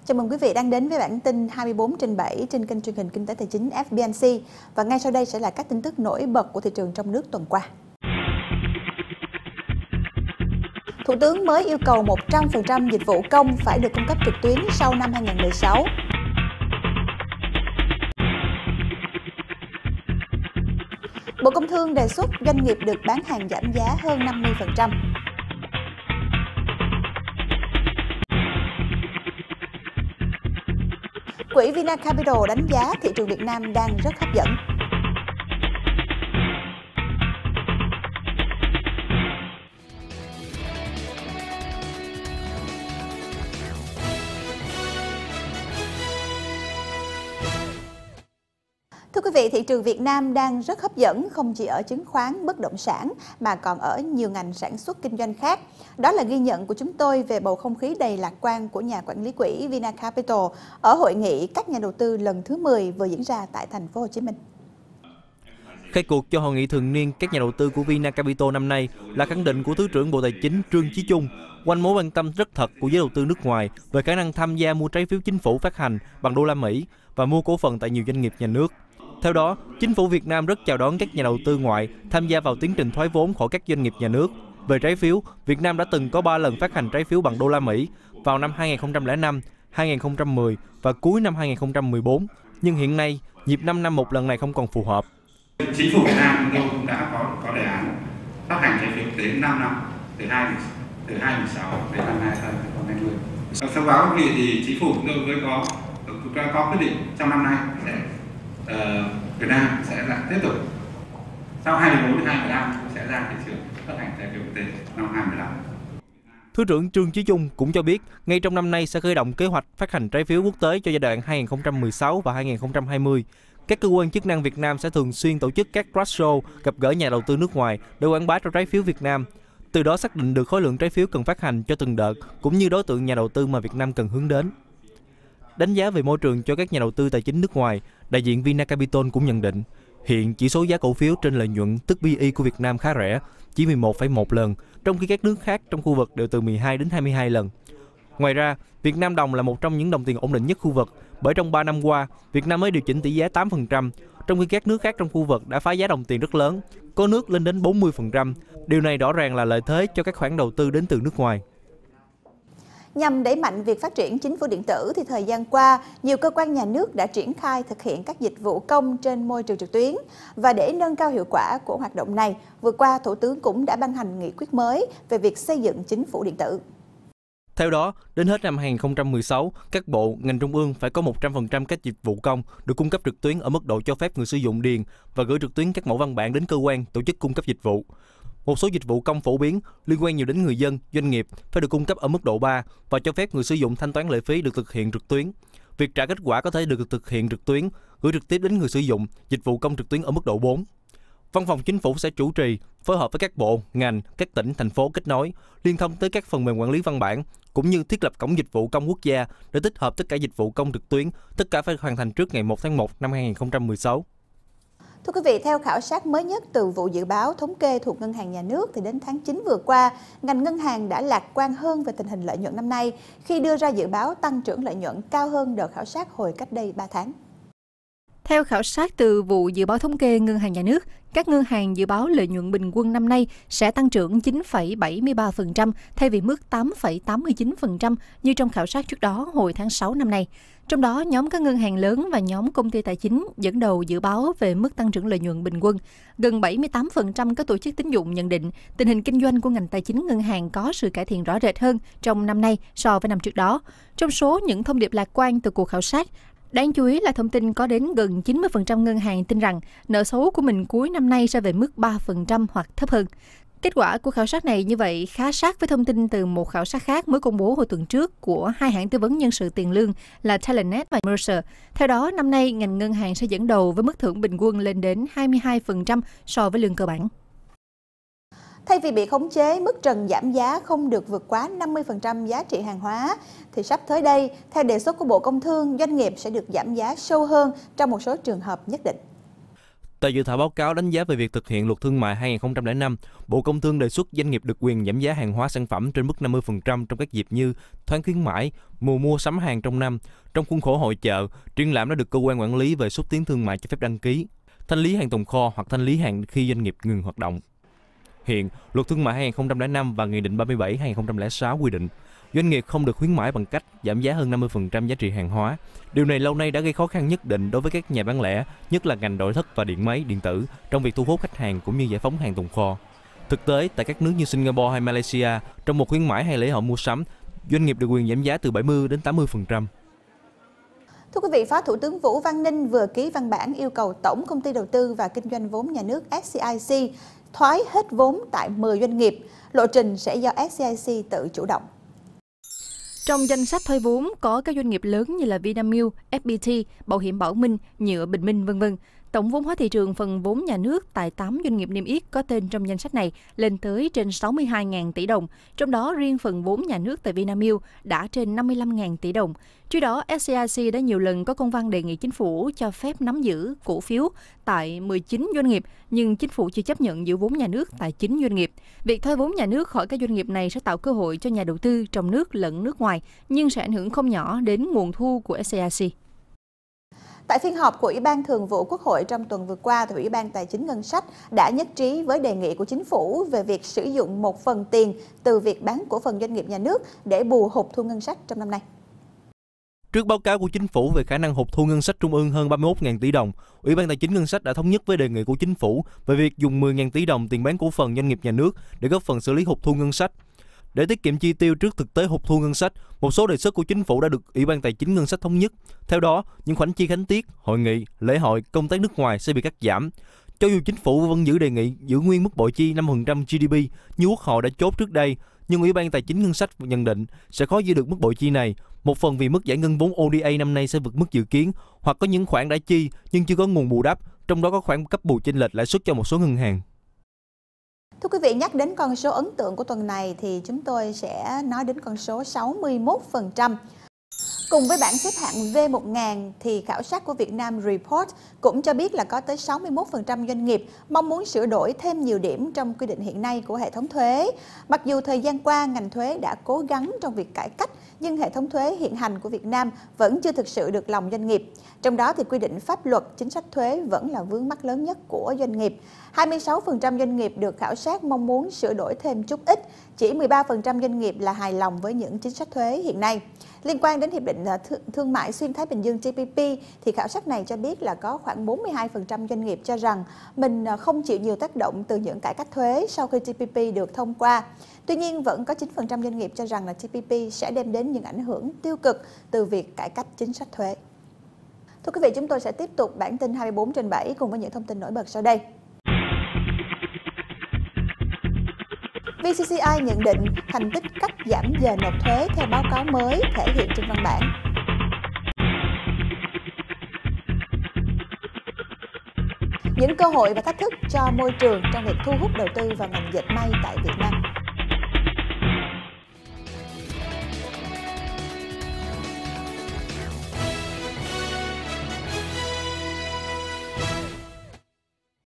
Chào mừng quý vị đang đến với bản tin 24/7 trên kênh truyền hình Kinh tế Tài chính FBNC. Và ngay sau đây sẽ là các tin tức nổi bật của thị trường trong nước tuần qua. Thủ tướng mới yêu cầu 100% dịch vụ công phải được cung cấp trực tuyến sau năm 2016. Bộ Công Thương đề xuất doanh nghiệp được bán hàng giảm giá hơn 50%. Quỹ Vinacapital đánh giá thị trường Việt Nam đang rất hấp dẫn. Thưa quý vị, thị trường Việt Nam đang rất hấp dẫn không chỉ ở chứng khoán, bất động sản mà còn ở nhiều ngành sản xuất kinh doanh khác. Đó là ghi nhận của chúng tôi về bầu không khí đầy lạc quan của nhà quản lý quỹ Vinacapital ở hội nghị các nhà đầu tư lần thứ 10 vừa diễn ra tại thành phố Hồ Chí Minh. Khai cuộc cho hội nghị thường niên các nhà đầu tư của Vinacapital năm nay là khẳng định của Thứ trưởng Bộ Tài chính Trương Chí Chung quanh mối quan tâm rất thật của giới đầu tư nước ngoài về khả năng tham gia mua trái phiếu chính phủ phát hành bằng đô la Mỹ và mua cổ phần tại nhiều doanh nghiệp nhà nước. Theo đó, chính phủ Việt Nam rất chào đón các nhà đầu tư ngoại tham gia vào tiến trình thoái vốn khỏi các doanh nghiệp nhà nước. Về trái phiếu, Việt Nam đã từng có 3 lần phát hành trái phiếu bằng đô la Mỹ vào năm 2005, 2010 và cuối năm 2014. Nhưng hiện nay, nhịp 5 năm một lần này không còn phù hợp. Chính phủ Việt Nam chúng tôi cũng đã có đề án phát hành trái phiếu đến 5 năm, từ 2016 đến năm 2020. Sau báo thì chính phủ chúng tôi mới có quyết định trong năm nay sẽ Việt Nam sẽ là tiếp tục sau 24 đến 25 sẽ ra thị trường phát hành trái phiếu quốc tế năm 2015. Thứ trưởng Trương Chí Chung cũng cho biết, ngay trong năm nay sẽ khởi động kế hoạch phát hành trái phiếu quốc tế cho giai đoạn 2016 và 2020. Các cơ quan chức năng Việt Nam sẽ thường xuyên tổ chức các roadshow gặp gỡ nhà đầu tư nước ngoài để quảng bá cho trái phiếu Việt Nam. Từ đó xác định được khối lượng trái phiếu cần phát hành cho từng đợt cũng như đối tượng nhà đầu tư mà Việt Nam cần hướng đến. Đánh giá về môi trường cho các nhà đầu tư tài chính nước ngoài, đại diện Vinacapital cũng nhận định, hiện chỉ số giá cổ phiếu trên lợi nhuận tức PE của Việt Nam khá rẻ, chỉ 11,1 lần, trong khi các nước khác trong khu vực đều từ 12 đến 22 lần. Ngoài ra, Việt Nam đồng là một trong những đồng tiền ổn định nhất khu vực, bởi trong 3 năm qua, Việt Nam mới điều chỉnh tỷ giá 8%, trong khi các nước khác trong khu vực đã phá giá đồng tiền rất lớn, có nước lên đến 40%. Điều này rõ ràng là lợi thế cho các khoản đầu tư đến từ nước ngoài. Nhằm đẩy mạnh việc phát triển chính phủ điện tử thì thời gian qua, nhiều cơ quan nhà nước đã triển khai thực hiện các dịch vụ công trên môi trường trực tuyến. Và để nâng cao hiệu quả của hoạt động này, vừa qua Thủ tướng cũng đã ban hành nghị quyết mới về việc xây dựng chính phủ điện tử. Theo đó, đến hết năm 2016, các bộ, ngành trung ương phải có 100% các dịch vụ công được cung cấp trực tuyến ở mức độ cho phép người sử dụng điền và gửi trực tuyến các mẫu văn bản đến cơ quan, tổ chức cung cấp dịch vụ. Một số dịch vụ công phổ biến liên quan nhiều đến người dân, doanh nghiệp phải được cung cấp ở mức độ 3 và cho phép người sử dụng thanh toán lệ phí được thực hiện trực tuyến. Việc trả kết quả có thể được thực hiện trực tuyến, gửi trực tiếp đến người sử dụng, dịch vụ công trực tuyến ở mức độ 4. Văn phòng Chính phủ sẽ chủ trì, phối hợp với các bộ, ngành, các tỉnh, thành phố kết nối, liên thông tới các phần mềm quản lý văn bản, cũng như thiết lập cổng dịch vụ công quốc gia để tích hợp tất cả dịch vụ công trực tuyến, tất cả phải hoàn thành trước ngày 1 tháng 1 năm 2016. Thưa quý vị, theo khảo sát mới nhất từ Vụ Dự báo Thống kê thuộc Ngân hàng Nhà nước, thì đến tháng 9 vừa qua, ngành ngân hàng đã lạc quan hơn về tình hình lợi nhuận năm nay khi đưa ra dự báo tăng trưởng lợi nhuận cao hơn đợt khảo sát hồi cách đây 3 tháng. Theo khảo sát từ Vụ Dự báo Thống kê Ngân hàng Nhà nước, các ngân hàng dự báo lợi nhuận bình quân năm nay sẽ tăng trưởng 9,73% thay vì mức 8,89% như trong khảo sát trước đó hồi tháng 6 năm nay. Trong đó, nhóm các ngân hàng lớn và nhóm công ty tài chính dẫn đầu dự báo về mức tăng trưởng lợi nhuận bình quân. Gần 78% các tổ chức tín dụng nhận định tình hình kinh doanh của ngành tài chính ngân hàng có sự cải thiện rõ rệt hơn trong năm nay so với năm trước đó. Trong số những thông điệp lạc quan từ cuộc khảo sát, đáng chú ý là thông tin có đến gần 90% ngân hàng tin rằng nợ xấu của mình cuối năm nay sẽ về mức 3% hoặc thấp hơn. Kết quả của khảo sát này như vậy khá sát với thông tin từ một khảo sát khác mới công bố hồi tuần trước của hai hãng tư vấn nhân sự tiền lương là Telenet và Mercer. Theo đó, năm nay ngành ngân hàng sẽ dẫn đầu với mức thưởng bình quân lên đến 22% so với lương cơ bản. Thay vì bị khống chế, mức trần giảm giá không được vượt quá 50% giá trị hàng hóa, thì sắp tới đây, theo đề xuất của Bộ Công Thương, doanh nghiệp sẽ được giảm giá sâu hơn trong một số trường hợp nhất định. Tại dự thảo báo cáo đánh giá về việc thực hiện luật thương mại 2005, Bộ Công Thương đề xuất doanh nghiệp được quyền giảm giá hàng hóa sản phẩm trên mức 50% trong các dịp như tháng khuyến mãi, mùa mua sắm hàng trong năm. Trong khuôn khổ hội chợ, triển lãm đã được cơ quan quản lý về xúc tiến thương mại cho phép đăng ký, thanh lý hàng tồn kho hoặc thanh lý hàng khi doanh nghiệp ngừng hoạt động. Hiện, Luật Thương mại 2005 và Nghị định 37/2006 quy định doanh nghiệp không được khuyến mãi bằng cách giảm giá hơn 50% giá trị hàng hóa. Điều này lâu nay đã gây khó khăn nhất định đối với các nhà bán lẻ, nhất là ngành nội thất và điện máy, điện tử, trong việc thu hút khách hàng cũng như giải phóng hàng tồn kho. Thực tế, tại các nước như Singapore hay Malaysia, trong một khuyến mãi hay lễ hội mua sắm, doanh nghiệp được quyền giảm giá từ 70 đến 80%. Thưa quý vị, Phó Thủ tướng Vũ Văn Ninh vừa ký văn bản yêu cầu Tổng Công ty Đầu tư và Kinh doanh vốn nhà nước SCIC thoái hết vốn tại 10 doanh nghiệp. Lộ trình sẽ do SCIC tự chủ động. Trong danh sách thoái vốn có các doanh nghiệp lớn như là Vinamilk, FPT, Bảo hiểm Bảo Minh, Nhựa Bình Minh, v.v. Tổng vốn hóa thị trường phần vốn nhà nước tại 8 doanh nghiệp niêm yết có tên trong danh sách này lên tới trên 62.000 tỷ đồng, trong đó riêng phần vốn nhà nước tại Vinamilk đã trên 55.000 tỷ đồng. Trước đó, SCIC đã nhiều lần có công văn đề nghị chính phủ cho phép nắm giữ cổ phiếu tại 19 doanh nghiệp, nhưng chính phủ chưa chấp nhận giữ vốn nhà nước tại 9 doanh nghiệp. Việc thoái vốn nhà nước khỏi các doanh nghiệp này sẽ tạo cơ hội cho nhà đầu tư trong nước lẫn nước ngoài, nhưng sẽ ảnh hưởng không nhỏ đến nguồn thu của SCIC. Tại phiên họp của Ủy ban Thường vụ Quốc hội trong tuần vừa qua, Ủy ban Tài chính Ngân sách đã nhất trí với đề nghị của chính phủ về việc sử dụng một phần tiền từ việc bán cổ phần doanh nghiệp nhà nước để bù hụt thu ngân sách trong năm nay. Trước báo cáo của chính phủ về khả năng hụt thu ngân sách trung ương hơn 31.000 tỷ đồng, Ủy ban Tài chính Ngân sách đã thống nhất với đề nghị của chính phủ về việc dùng 10.000 tỷ đồng tiền bán cổ phần doanh nghiệp nhà nước để góp phần xử lý hụt thu ngân sách. Để tiết kiệm chi tiêu trước thực tế hụt thu ngân sách, một số đề xuất của chính phủ đã được Ủy ban Tài chính Ngân sách thống nhất. Theo đó, những khoản chi khánh tiết, hội nghị, lễ hội, công tác nước ngoài sẽ bị cắt giảm. Cho dù chính phủ vẫn giữ đề nghị giữ nguyên mức bội chi 5% GDP như Quốc hội đã chốt trước đây, nhưng Ủy ban Tài chính Ngân sách nhận định sẽ khó giữ được mức bội chi này. Một phần vì mức giải ngân vốn ODA năm nay sẽ vượt mức dự kiến, hoặc có những khoản đã chi nhưng chưa có nguồn bù đắp, trong đó có khoản cấp bù chênh lệch lãi suất cho một số ngân hàng. Thưa quý vị, nhắc đến con số ấn tượng của tuần này thì chúng tôi sẽ nói đến con số 61%. Cùng với bảng xếp hạng V1000 thì khảo sát của Vietnam Report cũng cho biết là có tới 61% doanh nghiệp mong muốn sửa đổi thêm nhiều điểm trong quy định hiện nay của hệ thống thuế. Mặc dù thời gian qua ngành thuế đã cố gắng trong việc cải cách, nhưng hệ thống thuế hiện hành của Việt Nam vẫn chưa thực sự được lòng doanh nghiệp. Trong đó thì quy định pháp luật, chính sách thuế vẫn là vướng mắc lớn nhất của doanh nghiệp. 26% doanh nghiệp được khảo sát mong muốn sửa đổi thêm chút ít, chỉ 13% doanh nghiệp là hài lòng với những chính sách thuế hiện nay. Liên quan đến Hiệp định Thương mại Xuyên Thái Bình Dương TPP, thì khảo sát này cho biết là có khoảng 42% doanh nghiệp cho rằng mình không chịu nhiều tác động từ những cải cách thuế sau khi TPP được thông qua. Tuy nhiên, vẫn có 9% doanh nghiệp cho rằng là TPP sẽ đem đến những ảnh hưởng tiêu cực từ việc cải cách chính sách thuế. Thưa quý vị, chúng tôi sẽ tiếp tục bản tin 24/7 cùng với những thông tin nổi bật sau đây. VCCI nhận định thành tích cắt giảm giờ nộp thuế theo báo cáo mới thể hiện trên văn bản. Những cơ hội và thách thức cho môi trường trong việc thu hút đầu tư vào ngành dệt may tại Việt Nam.